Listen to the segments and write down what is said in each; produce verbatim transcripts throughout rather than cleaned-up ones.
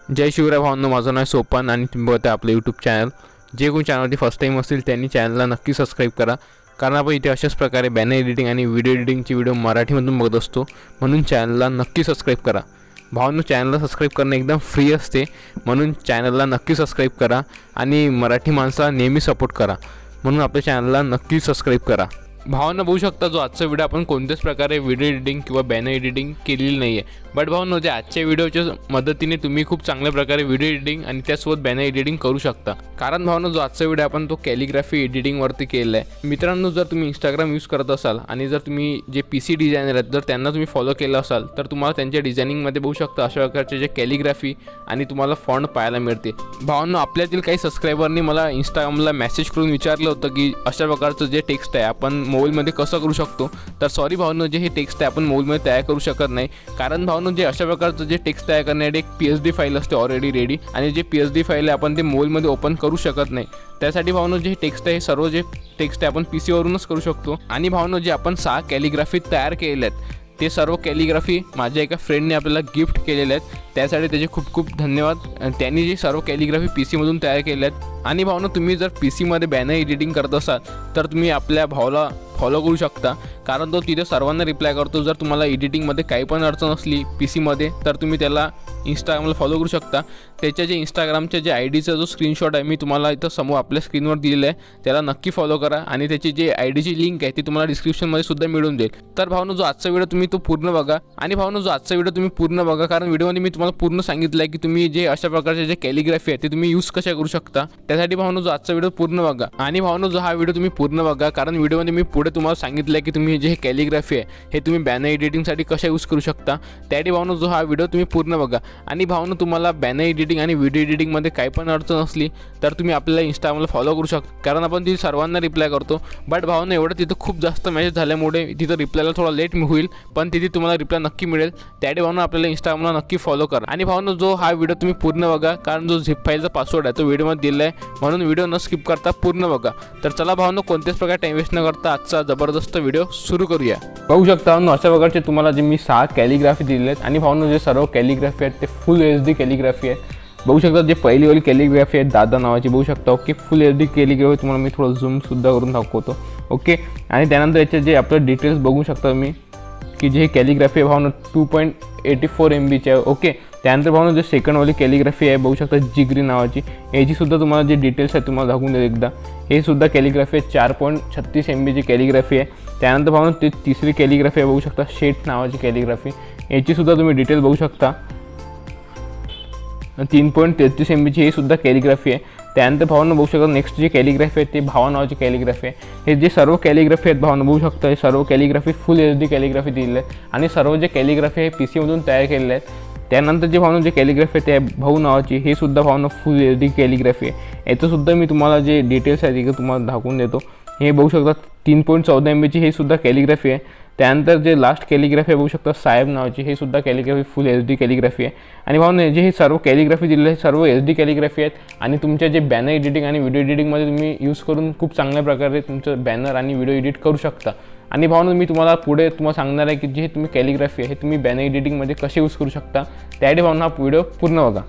जय शिवराय भावांनो, माझं नाव सोपान आणि तुम्ही बघताय आपलं यूट्यूब चॅनल। जे कोणी चॅनलवरती फर्स्ट टाईम असतील त्यांनी चॅनलला नक्की सबस्क्राईब करा, कारण आपण इथे अशाच प्रकारे बॅनर एडिटिंग आणि व्हिडिओ एडिटिंगची व्हिडिओ मराठीमधून बघत असतो, म्हणून चॅनलला नक्की सबस्क्राईब करा। भावांनो, चॅनलला सबस्क्राईब करणं एकदम फ्री असते, म्हणून चॅनलला नक्की सबस्क्राईब करा आणि मराठी माणसाला नेहमी सपोर्ट करा, म्हणून आपल्या चॅनलला नक्की सबस्क्राईब करा। भावांनो, बघू शकता जो आजचा व्हिडिओ आपण कोणत्याच प्रकारे व्हिडिओ एडिटिंग किंवा बॅनर एडिटिंग केलेली नाही आहे, बट भावांनो जे आजच्या व्हिडिओच्या मदतीने तुम्ही खूप चांगल्या प्रकारे व्हिडिओ एडिटिंग आणि त्यासोबत बॅनर एडिटिंग करू शकता। कारण भावांनो, जो आजचा व्हिडिओ आपण तो कॅलिग्राफी एडिटिंगवरती केलेला आहे। मित्रांनो, जर तुम्ही इंस्टाग्राम यूज करत असाल आणि जर तुम्ही जे पी सी डिझायनर आहेत जर त्यांना तुम्ही फॉलो केलं असाल तर तुम्हाला त्यांच्या डिझायनिंगमध्ये बघू शकता अशा प्रकारचे जे कॅलिग्राफी आणि तुम्हाला फॉन्ट पाहायला मिळते। भावांनो, आपल्यातील काही सबस्क्रायबरनी मला इंस्टाग्रामला मेसेज करून विचारलं होतं की अशा प्रकारचं जे टेक्स्ट आहे आपण मोबाईलमध्ये कसं करू शकतो। तर सॉरी भावांनो, जे हे टेक्स्ट आहे आपण मोबाईलमध्ये तयार करू शकत नाही, कारण भावांनो जे अशा प्रकारचं जे टेक्स्ट तयार करण्यासाठी एक पी एच डी फाईल असते ऑलरेडी रेडी, आणि J P H D file आहे आपण ते मोबाईलमध्ये ओपन करू शकत नाही। त्यासाठी भावांनो जे टेक्स्ट आहे सर्व जे टेक्स्ट आहे आपण पी सीवरूनच करू शकतो। आणि भावांनो, जे आपण सहा कॅलिग्राफी तयार केलेले आहेत ते सर्व कॅलिग्राफी माझ्या एका फ्रेंडने आपल्याला गिफ्ट केलेले आहेत, त्यासाठी त्याचे खूप खूप धन्यवाद। त्यांनी जे सर्व कॅलिग्राफी पी सीमधून तयार केले आहेत। आणि भावांनो, तुम्ही जर पी सीमध्ये बॅनर एडिटिंग करत असाल तर तुम्ही आपल्या भावाला फॉलो करू शकता, कारण तो तिथे सर्वांना रिप्लाय करतो। जर तुम्हाला एडिटिंगमध्ये काही पण अडचण असली पी सीमध्ये तर तुम्ही त्याला इंस्टाग्रामला फॉलो करू शकता। त्याच्या जे इंस्टाग्रामच्या जे आय डीचा जो स्क्रीनशॉट आहे मी तुम्हाला इथं समोर आपल्या स्क्रीनवर दिलेला आहे, त्याला नक्की फॉलो करा आणि त्याची जे आय डीची लिंक आहे ती तुम्हाला डिस्क्रिप्शनमध्ये सुद्धा मिळून जाईल। तर भावांनो, जो आजचा व्हिडिओ तुम्ही तो पूर्ण बघा आणि भावांनो जो आजचा व्हिडिओ तुम्ही पूर्ण बघा, कारण व्हिडिओमध्ये मी तुम्हाला पूर्ण सांगितलं आहे की तुम्ही जे अशा प्रकारचे जे कॅलिग्राफी आहे ते तुम्ही यूज कशा करू शकता। त्यासाठी भावांनो जो आजचा व्हिडिओ पूर्ण बघा आणि भावांनो जो हा व्हिडिओ तुम्ही पूर्ण बघा, कारण व्हिडिओमध्ये मी पुढे तुम्हाला सांगितलं आहे की तुम्ही जे कॅलिग्राफी आहे हे तुम्ही बॅनर एडिटिंगसाठी कशा यूज करू शकता। त्यासाठी भावांनो जो हा व्हिडिओ तुम्ही पूर्ण बघा। आणि भावांनो, तुम्हाला बॅनर एडिटिंग आणि व्हिडिओ एडिटिंगमध्ये काही पण अडचण असली तर तुम्ही आपल्याला इंस्टाग्रामला फॉलो करू शकता, कारण आपण तिथे सर्वांना रिप्लाय करतो। बट भावांनो, एवढं तिथं खूप जास्त मेसेज झाल्यामुळे तिथं रिप्लायला थोडा लेट होईल, पण तिथे तुम्हाला रिप्लाय नक्की मिळेल। त्यासाठी भावांनो आपल्याला इंस्टाग्रामला नक्की फॉलो करा। आणि भावांनो, जो हा व्हिडिओ तुम्ही पूर्ण बघा, कारण जो झिप फाईलचा पासवर्ड आहे तो व्हिडिओमध्ये दिला आहे, म्हणून व्हिडिओ न स्किप करता पूर्ण बघा। तर चला भावांनो, कोणत्याच प्रकारे टाइम वेस्ट न करता आजचा जबरदस्त व्हिडिओ सुरू करूया। बघू शकता भावांनो, अशा प्रकारचे तुम्हाला जे मी सहा कॅलिग्राफी दिलेले आहेत आणि भावांनो जे सर्व कॅलिग्राफी आहेत ते फुल एच डी कॅलिग्राफी आहे। बघू शकता जे पहिली वाली कॅलिग्राफी आहे दादा नावाची, बघू शकता okay, full H D calligraphy तुम्हाला मी थोडं झूम सुद्धा करून दाखवतो ओके। आणि त्यानंतर याचे जे आपलं डिटेल्स बघू शकता तुम्ही की जे कॅलिग्राफी आहे भावांनो two point eighty four M बीची आहे ओके। त्यानंतर भावांनो जे सेकंडवाली कॅलिग्राफी आहे बघू शकता जिगरी नावाची, याची सुद्धा तुम्हाला जे डिटेल्स आहे तुम्हाला दाखवून देतो एकदा। हे सुद्धा कॅलिग्राफी आहे चार पॉईंट छत्तीस एम बीची कॅलिग्राफी आहे। त्यानंतर भावांनो ते तिसरी कॅलिग्राफी आहे बघू शकता शेट नावाची कॅलिग्राफी, याची सुद्धा तुम्ही डिटेल्स बघू शकता तीन पॉईंट तेहतीस एम बीची ही सुद्धा कॅलिग्राफी आहे। त्यानंतर भावांनो बघू शकता नेक्स्ट जी कॅलिग्राफी आहे ते भावा नावाची कॅलिग्राफी आहे। हे जे सर्व कॅलिग्राफी आहेत भावांनो बघू शकता, हे सर्व calligraphy full H D calligraphy दिलेली आहे आणि सर्व जे कॅलिग्राफी आहे पी सीमधून तयार केलेले आहेत। त्यानंतर जे भावांनो जे कॅलिग्राफी आहे ते भाऊ नावाची, हे सुद्धा भावांनो फुल एच डी कॅलिग्राफी आहे। याचं सुद्धा मी तुम्हाला जे डिटेल्स आहेत ते तुम्हाला दाखवून देतो। हे बघू शकता तीन पॉईंट चौदा एम बीची हे सुद्धा कॅलिग्राफी आहे। त्यानंतर जे लास्ट कॅलिग्राफी आहे बघू शकता साहेब नावाची, हे सुद्धा calligraphy full H D calligraphy आहे। आणि भावांनो जे हे सर्व कॅलिग्राफी दिलेले आहे सर्व एच डी कॅलिग्राफी आहेत आणि तुमच्या जे बॅनर एडिटिंग आणि व्हिडिओ एडिटिंगमध्ये तुम्ही यूज करून खूप चांगल्या प्रकारे तुमचं बॅनर आणि व्हिडिओ एडिट करू शकता। आणि भावांनो, मी तुम्हाला पुढे तुम्हाला सांगणार आहे की जे तुम्ही कॅलिग्राफी आहे हे तुम्ही बॅनर एडिटिंगमध्ये कसे यूज करू शकता। त्यासाठी भावांनो हा व्हिडिओ पूर्ण बघा।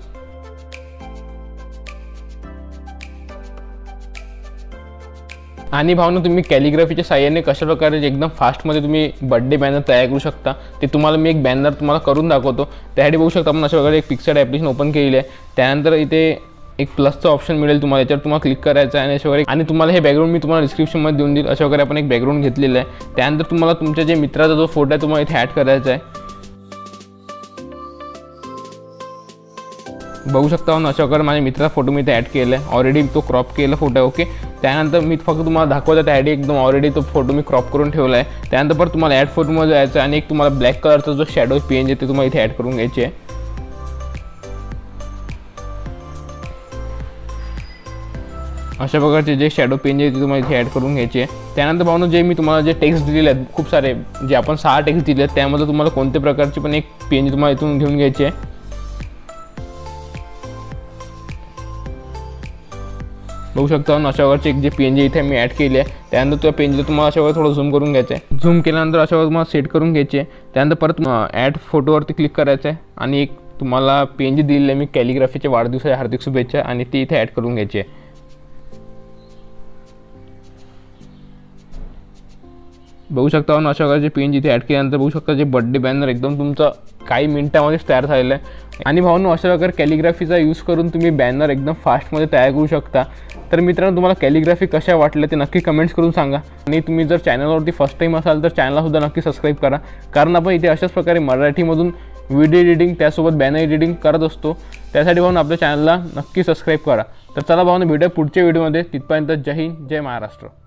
आणि भावांनो, तुम्ही कॅलिग्राफीच्या साहाय्याने कशा प्रकारे एकदम फास्टमध्ये तुम्ही बर्थडे बॅनर तयार करू शकता ते तुम्हाला मी एक बॅनर तुम्हाला करून दाखवतो। त्यासाठी बघू शकता आपण अशा प्रकारे एक पिक्चर ॲप्लिकेशन ओपन केलेली आहे। त्यानंतर इथे एक प्लसचं ऑप्शन मिळेल तुम्हाला, याच्यावर तुम्हाला क्लिक करायचं आहे आणि अशा प्रकारे आणि तुम्हाला हे बॅकग्राऊंड मी तुम्हाला डिस्क्रिप्शनमध्ये देऊन देईल। अशा प्रकारे आपण एक बॅकग्राऊंड घेतलेलं आहे। त्यानंतर तुम्हाला तुमच्या जे मित्राचा जो फोटो आहे तुम्हाला इथे ॲड करायचा आहे। बघू शकता अशा प्रकारे माझ्या मित्राचा फोटो मी इथे ॲड केला आहे, ऑलरेडी तो क्रॉप केलेला फोटो आहे ओके। त्यानंतर मी फक्त तुम्हाला दाखवतो त्यासाठी एकदम ऑलरेडी तो फोटो मी क्रॉप करून ठेवला आहे। त्यानंतर परत तुम्हाला ॲड फोटोमध्ये जायचं आणि एक तुम्हाला ब्लॅक कलरचा जो शॅडो पेन आहे ते तुम्हाला इथे ॲड करून घ्यायचे आहे। अशा प्रकारचे जे शॅडो पेन आहे ते तुम्हाला इथे ॲड करून घ्यायचे आहे। त्यानंतर भावांनो, जे मी तुम्हाला जे टेक्स्ट दिलेले आहेत खूप सारे, जे आपण सहा टेक्स्ट दिले आहेत त्यामध्ये तुम्हाला कोणत्या प्रकारची पण एक पेन तुम्हाला इथून घेऊन घ्यायची आहे। बघू शकता अशा प्रकारचे एक जे पेन इथे मी ॲड केली आहे। त्यानंतर त्या पेनला तुम्हाला अशा प्रकारे थोडं झूम करून घ्यायचं आहे। झूम केल्यानंतर अशा प्रकारे तुम्हाला सेट करून घ्यायचे आहे। त्यानंतर परत ॲड फोटोवरती क्लिक करायचं आहे आणि एक तुम्हाला पी एन जी दिलेली आहे मी कॅलिग्राफीच्या वाढदिवसाच्या हार्दिक शुभेच्छा आणि ती इथे ॲड करून घ्यायची आहे. बघू शकता आपण अशा प्रकारचे पी एन जी इथे ॲड केल्यानंतर बघू शकता जे बर्थडे बॅनर एकदम तुमचं काही मिनिटामध्येच तयार झालेलं आहे. आणि भावांनो अशा प्रकारे कॅलिग्राफीचा यूज करून तुम्ही बॅनर एकदम फास्टमध्ये तयार करू शकता. तर मित्रांनो तुम्हाला कॅलिग्राफी कशा वाटल्या ते नक्की कमेंट्स करून सांगा. आणि तुम्ही जर चॅनलवरती फर्स्ट टाईम असाल तर चॅनलसुद्धा नक्की सबस्क्राईब करा, कारण आपण इथे अशाच प्रकारे मराठीमधून व्हिडिओ एडिटिंग त्यासोबत बॅनर एडिटिंग करत असतो. त्यासाठी भाऊन आपल्या चॅनलला नक्की सबस्क्राईब करा. तर चला भाऊन भेटूया पुढच्या व्हिडिओमध्ये. तिथपर्यंत जय हिंद, जय महाराष्ट्र.